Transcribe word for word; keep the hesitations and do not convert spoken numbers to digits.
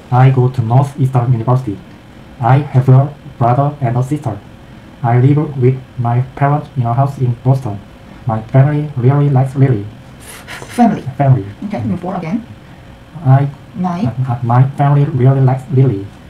I go to Northeastern University. I have a brother and a sister. I live with my parents in a house in Boston. My family really likes Lily. Family. Family. Okay, move forward again. I My uh, my family really likes Lily.